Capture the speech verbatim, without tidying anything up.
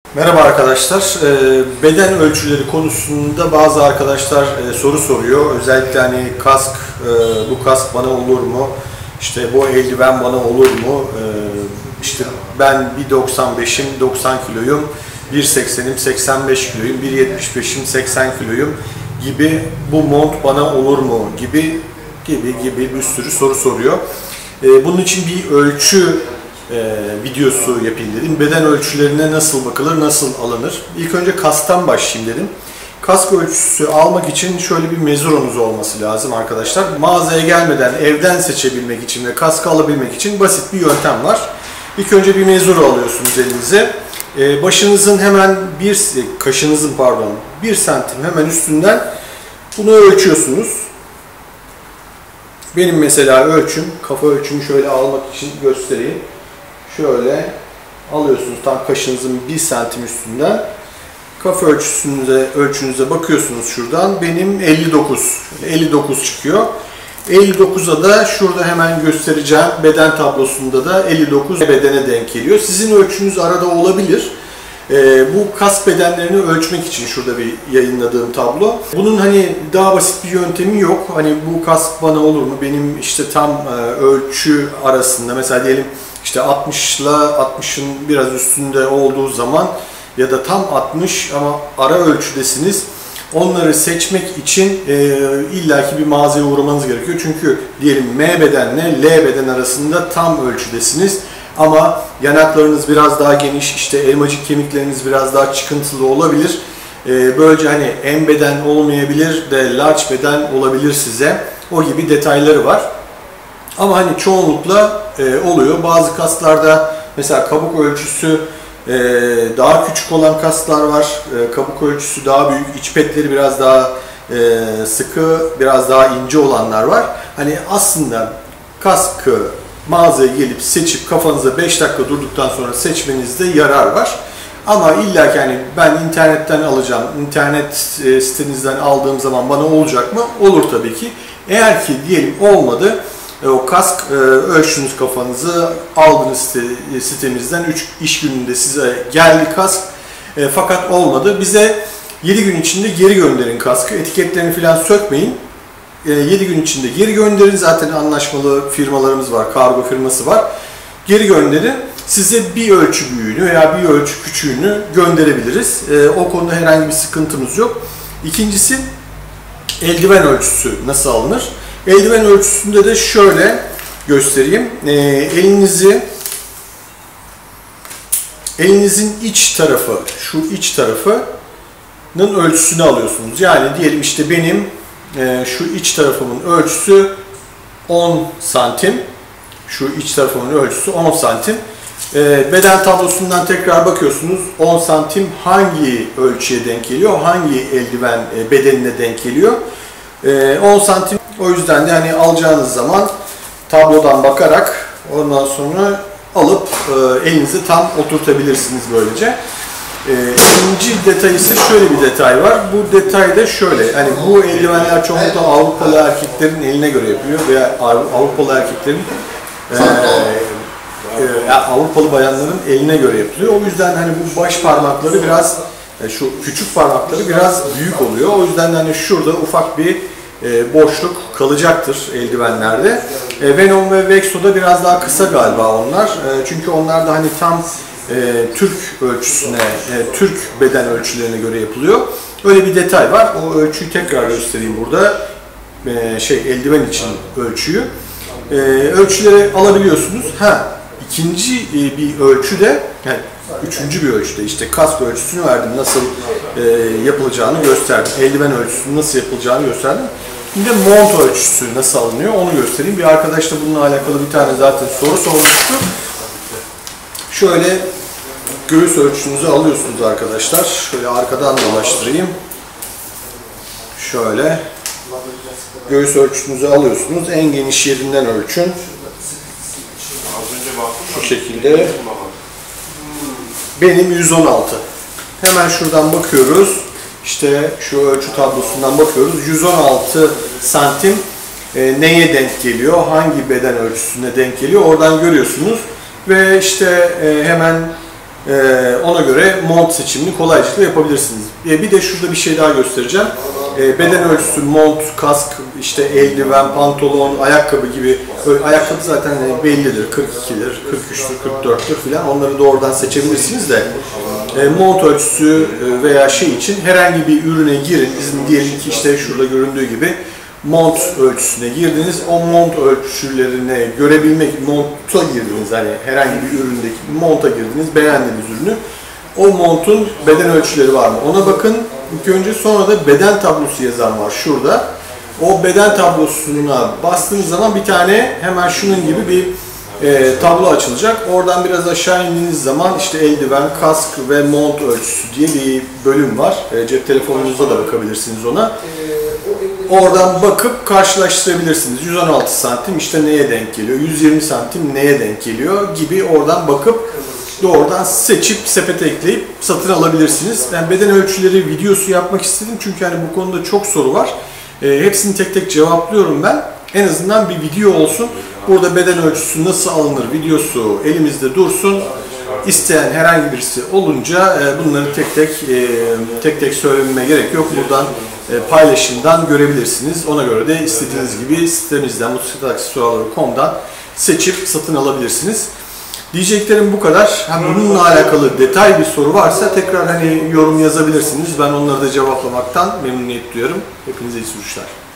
Merhaba arkadaşlar. Beden ölçüleri konusunda bazı arkadaşlar soru soruyor. Özellikle hani kask, bu kask bana olur mu? İşte bu eldiven bana olur mu? İşte ben bir doksan beşim, doksan kiloyum, bir seksenim, seksen beş kiloyum, bir yetmiş beşim, seksen kiloyum gibi bu mont bana olur mu? gibi gibi gibi bir sürü soru soruyor. Bunun için bir ölçü E, videosu yapayım dedim. Beden ölçülerine nasıl bakılır, nasıl alınır? İlk önce kasktan başlayayım dedim. Kask ölçüsü almak için şöyle bir mezuronuz olması lazım arkadaşlar. Mağazaya gelmeden evden seçebilmek için ve kaskı alabilmek için basit bir yöntem var. İlk önce bir mezuro alıyorsunuz elinize. E, başınızın hemen bir, kaşınızın pardon, bir santim hemen üstünden bunu ölçüyorsunuz. Benim mesela ölçüm, kafa ölçümü şöyle almak için göstereyim. Şöyle alıyorsunuz tam kaşınızın bir santim üstünden. Kafa ölçüsünüze, ölçünüze bakıyorsunuz şuradan. Benim elli dokuz. elli dokuz çıkıyor. elli dokuza da şurada hemen göstereceğim beden tablosunda da elli dokuz bedene denk geliyor. Sizin ölçünüz arada olabilir. Ee, bu kask bedenlerini ölçmek için şurada bir yayınladığım tablo. Bunun hani daha basit bir yöntemi yok. Hani bu kask bana olur mu? Benim işte tam e, ölçü arasında mesela diyelim işte altmış ile altmışın biraz üstünde olduğu zaman ya da tam altmış ama ara ölçüdesiniz. Onları seçmek için e, illaki bir mağazaya uğramanız gerekiyor. Çünkü diyelim M bedenle L beden arasında tam ölçüdesiniz. Ama yanaklarınız biraz daha geniş, işte elmacık kemikleriniz biraz daha çıkıntılı olabilir. E, böylece hani M beden olmayabilir de large beden olabilir size. O gibi detayları var. Ama hani çoğunlukla e, oluyor. Bazı kasklarda mesela kabuk ölçüsü e, daha küçük olan kasklar var. E, kabuk ölçüsü daha büyük, iç petleri biraz daha e, sıkı, biraz daha ince olanlar var. Hani aslında kaskı mağazaya gelip seçip kafanıza beş dakika durduktan sonra seçmenizde yarar var. Ama illa ki hani ben internetten alacağım, internet sitenizden aldığım zaman bana olacak mı? Olur tabii ki. Eğer ki diyelim olmadı, o kask ölçtünüz kafanızı, aldınız site, sitemizden üç iş gününde size geldi kask e, fakat olmadı. Bize yedi gün içinde geri gönderin kaskı, etiketlerini falan sökmeyin. yedi gün içinde geri gönderin. Zaten anlaşmalı firmalarımız var, kargo firması var. Geri gönderin. Size bir ölçü büyüğünü veya bir ölçü küçüğünü gönderebiliriz. E, o konuda herhangi bir sıkıntımız yok. İkincisi, eldiven ölçüsü nasıl alınır? Eldiven ölçüsünde de şöyle göstereyim. E, elinizi elinizin iç tarafı, şu iç tarafının ölçüsünü alıyorsunuz. Yani diyelim işte benim e, şu iç tarafımın ölçüsü on santim. Şu iç tarafımın ölçüsü on santim. E, beden tablosundan tekrar bakıyorsunuz. on santim hangi ölçüye denk geliyor? Hangi eldiven e, bedenine denk geliyor? E, on santim. O yüzden de hani alacağınız zaman tablodan bakarak ondan sonra alıp e, elinizi tam oturtabilirsiniz böylece. E, ikinci detay ise şöyle bir detay var. Bu detay da şöyle. Hani bu eldivenler çoğunlukla Avrupalı erkeklerin eline göre yapıyor veya Avrupalı erkeklerin e, e, Avrupalı bayanların eline göre yapılıyor. O yüzden hani bu baş parmakları biraz e, şu küçük parmakları biraz büyük oluyor. O yüzden hani şurada ufak bir E, boşluk kalacaktır eldivenlerde. E, Venom ve Vexo'da biraz daha kısa galiba onlar. E, çünkü onlar da hani tam e, Türk ölçüsüne, e, Türk beden ölçülerine göre yapılıyor. Öyle bir detay var. O ölçüyü tekrar göstereyim burada. E, şey eldiven için ölçüyü. E, ölçüleri alabiliyorsunuz. Ha, ikinci e, bir ölçü de yani üçüncü bir ölçüde işte kask ölçüsünü verdim, nasıl e, yapılacağını gösterdim. Eldiven ölçüsünün nasıl yapılacağını gösterdim. Şimdi mont ölçüsü nasıl alınıyor onu göstereyim. Bir arkadaş da bununla alakalı bir tane zaten soru sormuştu. Şöyle göğüs ölçünüzü alıyorsunuz arkadaşlar. Şöyle arkadan dolaştırayım. Şöyle göğüs ölçünüzü alıyorsunuz. En geniş yerinden ölçün. Şu şekilde. Benim yüz on altı. Hemen şuradan bakıyoruz. İşte şu ölçü tablosundan bakıyoruz. yüz on altı santim e, neye denk geliyor? Hangi beden ölçüsüne denk geliyor? Oradan görüyorsunuz. Ve işte e, hemen Ee, ona göre mont seçimini kolaylıkla yapabilirsiniz. Ee, bir de şurada bir şey daha göstereceğim. Ee, beden ölçüsü, mont, kask, işte eldiven, pantolon, ayakkabı gibi. Böyle ayakkabı zaten bellidir. kırk ikidir, kırk üçtür, kırk dörttür filan. Onları doğrudan seçebilirsiniz de. E, mont ölçüsü veya şey için herhangi bir ürüne girin. Bizim diyelim ki işte şurada göründüğü gibi mont ölçüsüne girdiniz. O mont ölçülerini görebilmek, monta girdiniz. Hani herhangi bir üründeki monta girdiniz, beğendiğiniz ürünü. O montun beden ölçüleri var mı? Ona bakın ilk önce, sonra da beden tablosu yazan var şurada. O beden tablosuna bastığınız zaman bir tane hemen şunun gibi bir e, tablo açılacak. Oradan biraz aşağı indiğiniz zaman işte eldiven, kask ve mont ölçüsü diye bir bölüm var. E, cep telefonunuzda da bakabilirsiniz ona. Oradan bakıp karşılaştırabilirsiniz. yüz on altı santim işte neye denk geliyor, yüz yirmi santim neye denk geliyor gibi oradan bakıp doğrudan seçip sepete ekleyip satın alabilirsiniz. Ben beden ölçüleri videosu yapmak istedim çünkü hani bu konuda çok soru var. E, hepsini tek tek cevaplıyorum ben. En azından bir video olsun. Burada beden ölçüsü nasıl alınır videosu elimizde dursun. İsteyen herhangi birisi olunca e, bunları tek tek e, tek tek söylememe gerek yok. Buradan e, paylaşımdan görebilirsiniz. Ona göre de istediğiniz gibi sitemizden, motosiklet aksesuarları nokta com'dan seçip satın alabilirsiniz. Diyeceklerim bu kadar. Ha, bununla alakalı detay bir soru varsa tekrar hani yorum yazabilirsiniz. Ben onları da cevaplamaktan memnuniyet duyarım. Hepinize iyi sürüşler.